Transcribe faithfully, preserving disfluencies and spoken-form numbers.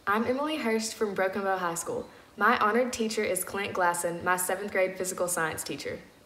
I'm Emily Hurst from Broken Bow High School. My honored teacher is Clint Glasson, my seventh grade physical science teacher.